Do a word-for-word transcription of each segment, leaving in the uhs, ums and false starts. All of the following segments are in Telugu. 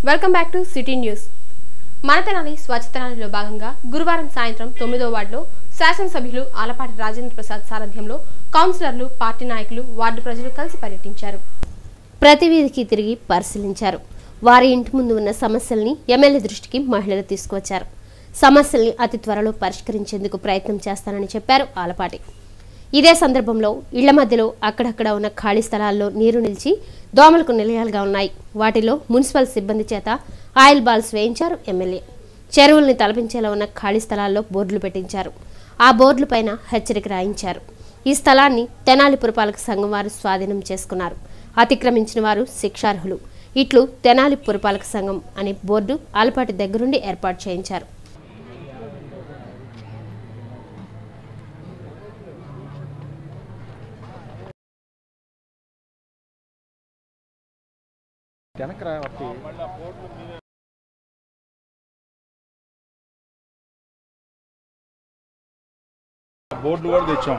Welcome back to city news. మనతనాలి స్వచ్ఛతనాలిలో భాగంగా గురువారం సాయంత్రం తొమ్మిదో వార్డులో శాసనసభ్యులు ఆలపాటి రాజేంద్ర ప్రసాద్ సారథ్యంలో కౌన్సిలర్లు, పార్టీ నాయకులు, వార్డు ప్రజలు కలిసి పర్యటించారు. ప్రతి వీధికి తిరిగి పరిశీలించారు. వారి ఇంటి ముందు ఉన్న సమస్యల్ని ఎమ్మెల్యే దృష్టికి మహిళలు తీసుకువచ్చారు. సమస్యల్ని అతి త్వరలో పరిష్కరించేందుకు ప్రయత్నం చేస్తానని చెప్పారు ఆలపాటి. ఇదే సందర్భంలో ఇళ్ల మధ్యలో అక్కడక్కడ ఉన్న ఖాళీ స్థలాల్లో నీరు నిలిచి దోమలకు నిలయాలుగా ఉన్నాయి. వాటిలో మున్సిపల్ సిబ్బంది చేత ఆయిల్ బాల్స్ వేయించారు ఎమ్మెల్యే. చెరువుల్ని తలపించేలా ఉన్న ఖాళీ స్థలాల్లో బోర్డులు పెట్టించారు. ఆ బోర్డుల పైన హెచ్చరిక రాయించారు. ఈ స్థలాన్ని తెనాలి పురపాలక సంఘం వారు స్వాధీనం చేసుకున్నారు. అతిక్రమించిన వారు శిక్షార్హులు. ఇట్లు తెనాలి పురపాలక సంఘం అనే బోర్డు ఆలపాటి దగ్గరుండి ఏర్పాటు చేయించారు. బోర్డులు కూడా తెచ్చాం.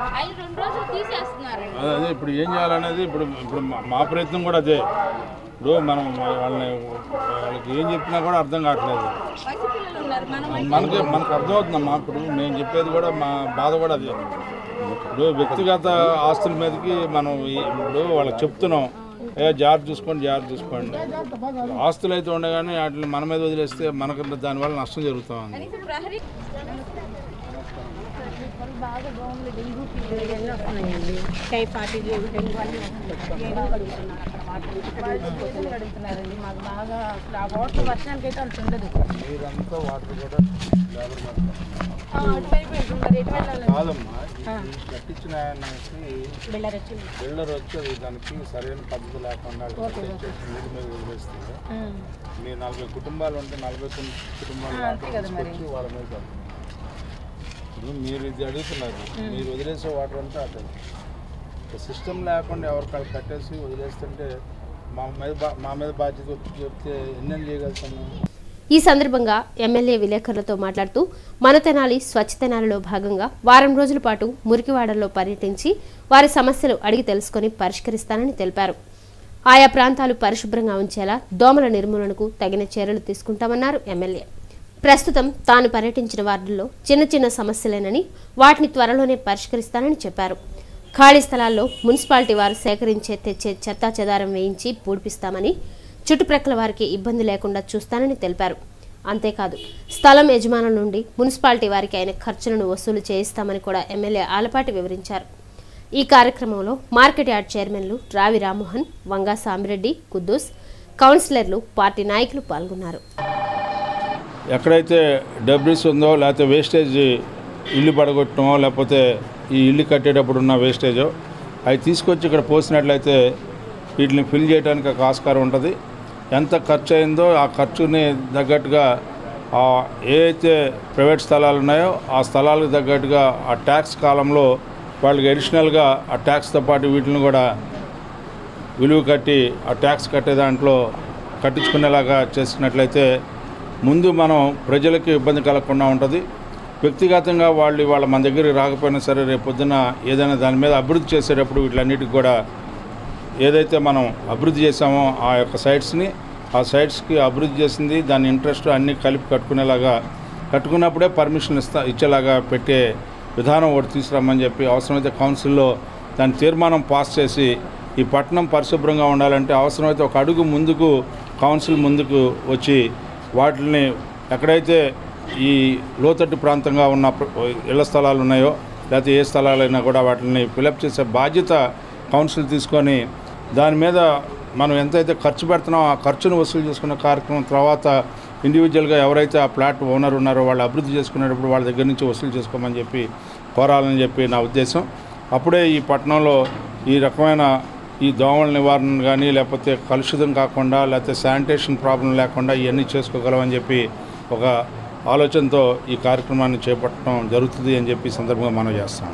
అదే ఇప్పుడు ఏం చేయాలనేది ఇప్పుడు ఇప్పుడు మా ప్రయత్నం కూడా అదే. ఇప్పుడు మనం వాళ్ళని వాళ్ళకి ఏం చెప్పినా కూడా అర్థం కావట్లేదు. మనకి మనకు అర్థమవుతుందమ్మా. ఇప్పుడు మేము చెప్పేది కూడా మా బాధ కూడా అదే. ఇప్పుడు వ్యక్తిగత ఆస్తుల మీదకి మనం ఇప్పుడు వాళ్ళకి చెప్తున్నాం, ఏ జాగ్రత్త చూసుకోండి జాగ్రత్త చూసుకోండి. ఆస్తులు అయితే ఉండగానే వాటిని మన మీద వదిలేస్తే మనకు దానివల్ల నష్టం జరుగుతూ ఉంది. బాగా దోమలు, డెంగ్యూ ఫీవర్ ఇవన్నీ వస్తున్నాయండి. టైఫాయిడ్, డెంగ్యూ అన్నీ అడుగుతున్నారండి. మాకు బాగా అసలు ఆ వాటర్ వర్షానికి అయితే అంత ఉండదు. మీరంతా వాటర్ కూడా అటువైపు వెళ్తున్నారు. ఎటు వెళ్ళాలి కాదమ్మా, కట్టించిన బిల్డర్ వచ్చి అది దానికి సరైన పద్ధతి లేకుండా నీటి మీద వదిలేస్తుంది. మీరు నలభై కుటుంబాలు ఉంటే నలభై కుటుంబాలు వాళ్ళ మీద ఇప్పుడు మీరు ఇది అడుగుతున్నారు. మీరు వదిలేసే వాటర్ అంతా అట్లా సిస్టమ్ లేకుండా ఎవరికాళ్ళు కట్టేసి వదిలేస్తుంటే మా మీద మా మీద బాధ్యత చెప్తే ఎన్నేం చేయగలుగుతాము. ఈ సందర్భంగా ఎమ్మెల్యే విలేకరులతో మాట్లాడుతూ మనతనాలి స్వచ్ఛతనాలిలో భాగంగా వారం రోజుల పాటు మురికివాడల్లో పర్యటించి వారి సమస్యలు అడిగి తెలుసుకుని పరిష్కరిస్తానని తెలిపారు. ఆయా ప్రాంతాలు పరిశుభ్రంగా ఉంచేలా దోమల నిర్మూలనకు తగిన చర్యలు తీసుకుంటామన్నారు ఎమ్మెల్యే. ప్రస్తుతం తాను పర్యటించిన వార్డుల్లో చిన్న చిన్న సమస్యలేనని వాటిని త్వరలోనే పరిష్కరిస్తానని చెప్పారు. ఖాళీ స్థలాల్లో మున్సిపాలిటీ వారు సేకరించే తెచ్చే చెత్తా చెదారం వేయించి పూడ్పిస్తామని, చుట్టుప్రక్కల వారికి ఇబ్బంది లేకుండా చూస్తానని తెలిపారు. అంతేకాదు స్థలం యజమానుల నుండి మున్సిపాలిటీ వారికి అయిన ఖర్చులను వసూలు చేయిస్తామని కూడా ఎమ్మెల్యే ఆలపాటి వివరించారు. ఈ కార్యక్రమంలో మార్కెట్ యార్డ్ చైర్మన్లు రావి రామ్మోహన్, వంగా సామిరెడ్డి, కుద్దూస్, కౌన్సిలర్లు, పార్టీ నాయకులు పాల్గొన్నారు. ఎక్కడైతే డబ్రీస్ ఉందో లేకపోతే వేస్టేజ్ ఇల్లు పడగొట్టడమో లేకపోతే ఈ ఇల్లు కట్టేటప్పుడు ఉన్న వేస్టేజో అవి తీసుకొచ్చి ఇక్కడ పోసినట్లయితే వీటిని ఫిల్ చేయడానికి ఒక ఆస్కారం ఉంటుంది. ఎంత ఖర్చు అయిందో ఆ ఖర్చుని తగ్గట్టుగా ఏదైతే ప్రైవేట్ స్థలాలు ఉన్నాయో ఆ స్థలాలకు తగ్గట్టుగా ఆ ట్యాక్స్ కాలంలో వాళ్ళకి అడిషనల్గా ఆ ట్యాక్స్తో పాటు వీటిని కూడా విలువ కట్టి ఆ ట్యాక్స్ కట్టే దాంట్లో కట్టించుకునేలాగా చేసినట్లయితే ముందు మనం ప్రజలకి ఇబ్బంది కలగకుండా ఉంటుంది. వ్యక్తిగతంగా వాళ్ళు వాళ్ళ మన దగ్గరికి రాకపోయినా సరే రేపు పొద్దున ఏదైనా దాని మీద అభివృద్ధి చేసేటప్పుడు వీటిలన్నిటికి కూడా ఏదైతే మనం అభివృద్ధి చేసామో ఆ యొక్క సైట్స్ని ఆ సైట్స్కి అభివృద్ధి చేసింది దాని ఇంట్రెస్ట్ అన్నీ కలిపి కట్టుకునేలాగా కట్టుకున్నప్పుడే పర్మిషన్ ఇస్తా ఇచ్చేలాగా పెట్టే విధానం ఒకటి తీసుకురామని చెప్పి అవసరమైతే కౌన్సిల్లో దాని తీర్మానం పాస్ చేసి ఈ పట్టణం పరిశుభ్రంగా ఉండాలంటే అవసరమైతే ఒక అడుగు ముందుకు కౌన్సిల్ ముందుకు వచ్చి వాటిని ఎక్కడైతే ఈ లోతట్టు ప్రాంతంగా ఉన్న ఇళ్ల స్థలాలు ఉన్నాయో లేకపోతే ఏ స్థలాలైనా కూడా వాటిని ఫిలప్ చేసే బాధ్యత కౌన్సిల్ తీసుకొని దాని మీద మనం ఎంతైతే ఖర్చు పెడుతున్నామో ఆ ఖర్చును వసూలు చేసుకునే కార్యక్రమం తర్వాత ఇండివిజువల్గా ఎవరైతే ఆ ప్లాట్ ఓనర్ ఉన్నారో వాళ్ళు అభివృద్ధి చేసుకునేటప్పుడు వాళ్ళ దగ్గర నుంచి వసూలు చేసుకోమని చెప్పి కోరాలని చెప్పి నా ఉద్దేశం. అప్పుడే ఈ పట్టణంలో ఈ రకమైన ఈ దోమల నివారణ కానీ లేకపోతే కలుషితం కాకుండా లేకపోతే శానిటేషన్ ప్రాబ్లం లేకుండా ఇవన్నీ చేసుకోగలమని చెప్పి ఒక ఆలోచనతో ఈ కార్యక్రమాన్ని చేపట్టడం జరుగుతుంది అని చెప్పి సందర్భంగా మనం చేస్తాం.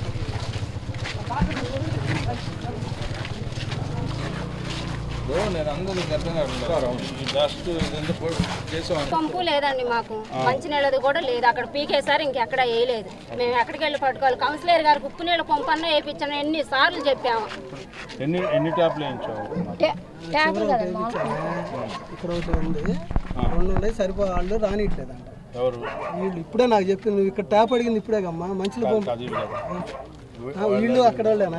నేను పంపు లేదండి, మాకు మంచి నీళ్ళది కూడా లేదు. అక్కడ పీకేసారి ఇంకెక్కడ వేయలేదు. మేము ఎక్కడికి వెళ్ళి పట్టుకోవాలి. కౌన్సిలర్ గారికి ఉప్పు నీళ్ళ పంపు అన్న వేయించాను, ఎన్ని సార్లు చెప్పాము. ఎన్ని ఎన్ని ట్యాప్లు వేయించావు? ఇక్కడ ఒకటి ఉంది, రెండు ఉన్నాయి, సరిపో వాళ్ళు రానిట్లేదంట. ఎవరు వీళ్ళు ఇప్పుడే నాకు చెప్పింది, నువ్వు ఇక్కడ ట్యాప్ అడిగింది ఇప్పుడే కమ్మా. మంచిలు పంపు వీళ్ళు అక్కడ వాళ్ళేనా?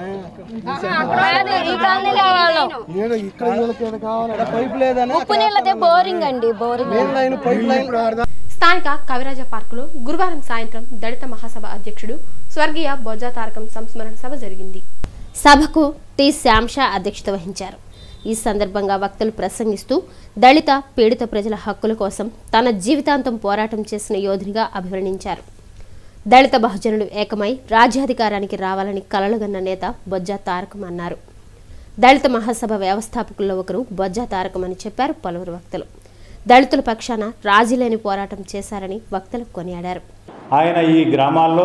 నేను ఇక్కడ కావాలి పైప్ లేదని బోరింగ్ అండి, బోరింగ్ లైన్ పైప్ లైన్. స్థానిక కవిరాజ పార్కులో గురువారం సాయంత్రం దళిత మహాసభ అధ్యక్షుడు స్వర్గీయ బొజ్జా తారకం సంస్మరణ సభ జరిగింది. సభకు టి శ్యాంషా అధ్యక్షత వహించారు. ఈ సందర్భంగా వక్తలు ప్రసంగిస్తూ దళిత పీడిత ప్రజల హక్కుల కోసం తన జీవితాంతం పోరాటం చేసిన యోధునిగా అభివర్ణించారు. దళిత బహుజనులు ఏకమై రాజ్యాధికారానికి రావాలని కలలుగన్న నేత బొజ్జా తారకం అన్నారు. దళిత మహాసభ వ్యవస్థాపకుల్లో ఒకరు బొజ్జా తారకం అని చెప్పారు పలువురు వక్తలు. దళితుల పక్షాన రాజీలేని పోరాటం చేశారని వక్తలు కొనియాడారు. ఆయన ఈ గ్రామాల్లో,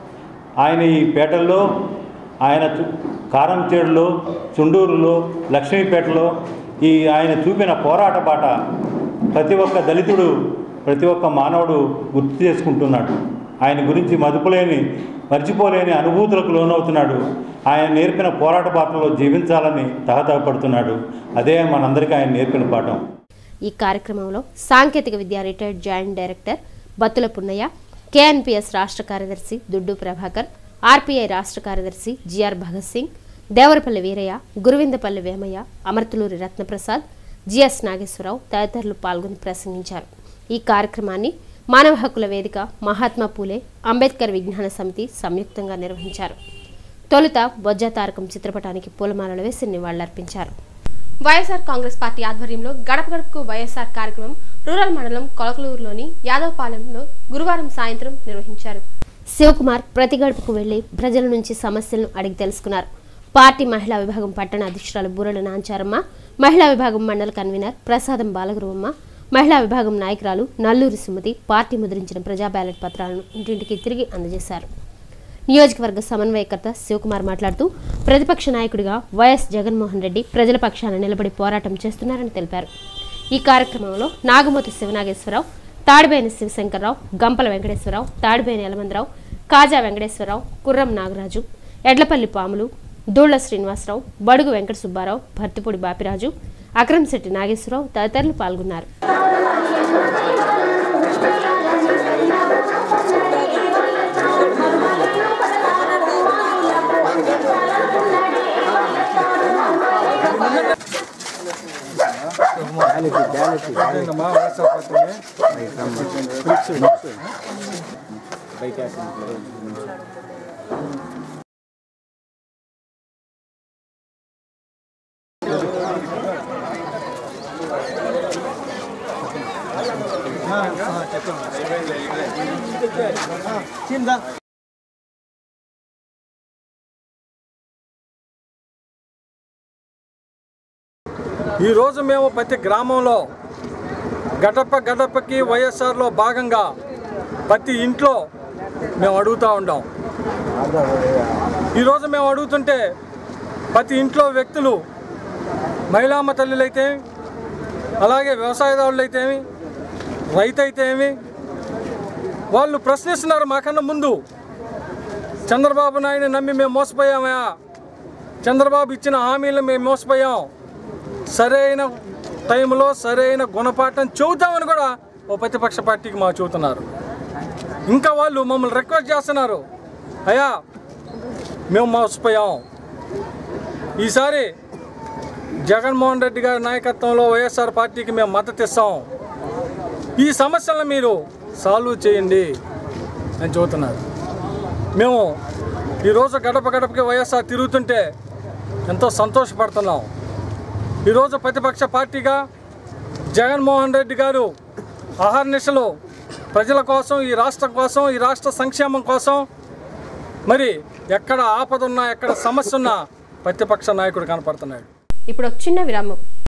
ఆయన ఈ పేటల్లో, ఆయన కారంచేడులో, చుండూరులో, లక్ష్మీపేటలో ఈ ఆయన చూపిన పోరాట బాట ప్రతి ఒక్క దళితుడు, ప్రతి ఒక్క మానవుడు గుర్తు చేసుకుంటున్నాడు. ఆయన గురించి మదుపులేని మర్చిపోలేని అనుభూతులకు లోనవుతున్నాడు. ఆయన నేర్పిన పోరాట బాటలో జీవించాలని తహతహపడుతున్నాడు. అదే మనందరికీ ఆయన నేర్పిన పాఠం. ఈ కార్యక్రమంలో సాంకేతిక విద్య retired joint director Battula Punnaiah, KNPS రాష్ట్ర కార్యదర్శి దుడ్డు ప్రభాకర్, ఆర్పీఐ రాష్ట్ర కార్యదర్శి జిఆర్ భగత్ సింగ్, దేవరపల్లి వీరయ్య, గురువిందపల్లి వేమయ్య, అమర్తులూరి రత్నప్రసాద్, జిఎస్ నాగేశ్వరరావు తదితరులు పాల్గొని ప్రసంగించారు. ఈ కార్యక్రమాన్ని మానవ హక్కుల వేదిక, మహాత్మా పూలే అంబేద్కర్ విజ్ఞాన సమితి సంయుక్తంగా నిర్వహించారు. తొలుత బొజ్జా తారకం చిత్రపటానికి పూలమాలలు వేసి నివాళులర్పించారు. వైఎస్ఆర్ కాంగ్రెస్ పార్టీ ఆధ్వర్యంలో గడప గడపకు వైఎస్ఆర్ కార్యక్రమం రూరల్ మండలం కొలకలూరులోని యాదవపాలెంలో గురువారం సాయంత్రం నిర్వహించారు. శివకుమార్ ప్రతి గడపకు వెళ్లి ప్రజల నుంచి సమస్యలను అడిగి తెలుసుకున్నారు. పార్టీ మహిళా విభాగం పట్టణ అధ్యక్షురాలు బూరల నాంచారమ్మ, మహిళా విభాగం మండల కన్వీనర్ ప్రసాదం బాలగురువమ్మ, మహిళా విభాగం నాయకురాలు నల్లూరి సుమతి పార్టీ ముద్రించిన ప్రజా బ్యాలెట్ పత్రాలను ఇంటింటికి తిరిగి అందజేశారు. నియోజకవర్గ సమన్వయకర్త శివకుమార్ మాట్లాడుతూ ప్రతిపక్ష నాయకుడిగా వైఎస్ జగన్మోహన్ రెడ్డి ప్రజల పక్షాన నిలబడి పోరాటం చేస్తున్నారని తెలిపారు. ఈ కార్యక్రమంలో నాగమోతి శివనాగేశ్వరరావు, తాడిబేని శివశంకర్రావు, గంపల వెంకటేశ్వరరావు, తాడిబేని యలమందరావు, కాజా వెంకటేశ్వరరావు, కుర్రం నాగరాజు, ఎడ్లపల్లి పాములు, దూళ్ల శ్రీనివాసరావు, బడుగు వెంకట సుబ్బారావు, భర్తిపూడి బాపిరాజు, అక్రంశెట్టి నాగేశ్వరరావు తదితరులు పాల్గొన్నారు. ఈరోజు మేము ప్రతి గ్రామంలో గడప గడపకి వైఎస్ఆర్లో భాగంగా ప్రతి ఇంట్లో మేము అడుగుతూ ఉంటాం. ఈరోజు మేము అడుగుతుంటే ప్రతి ఇంట్లో వ్యక్తులు, మహిళామ తల్లులైతే, అలాగే వ్యవసాయదారులు అయితేమి, రైతు అయితే ఏమి, వాళ్ళు ప్రశ్నిస్తున్నారు. మాకన్నా ముందు చంద్రబాబు నాయుడు నమ్మి మేము మోసపోయామయా, చంద్రబాబు ఇచ్చిన హామీలు మేము మోసపోయాం, సరైన టైంలో సరైన గుణపాఠం చెబుతామని కూడా ఓ ప్రతిపక్ష పార్టీకి మా చెబుతున్నారు. ఇంకా వాళ్ళు మమ్మల్ని రిక్వెస్ట్ చేస్తున్నారు, అయ్యా మేము మోసపోయాం, ఈసారి జగన్మోహన్ రెడ్డి గారి నాయకత్వంలో వైఎస్ఆర్ పార్టీకి మేము మద్దతు ఇస్తాం, ఈ సమస్యలను మీరు సాల్వ్ చేయండి అని చెబుతున్నారు. మేము ఈరోజు గడప గడపకి వైఎస్ఆర్ తిరుగుతుంటే ఎంతో సంతోషపడుతున్నాం. ఈరోజు ప్రతిపక్ష పార్టీగా జగన్మోహన్ రెడ్డి గారు అహర్నిశలు ప్రజల కోసం, ఈ రాష్ట్రం కోసం, ఈ రాష్ట్ర సంక్షేమం కోసం, మరి ఎక్కడ ఆపద ఉన్నా, ఎక్కడ సమస్య ఉన్నా ప్రతిపక్ష నాయకుడు కనపడుతున్నాడు. ఇప్పుడు ఒక చిన్న విరామం.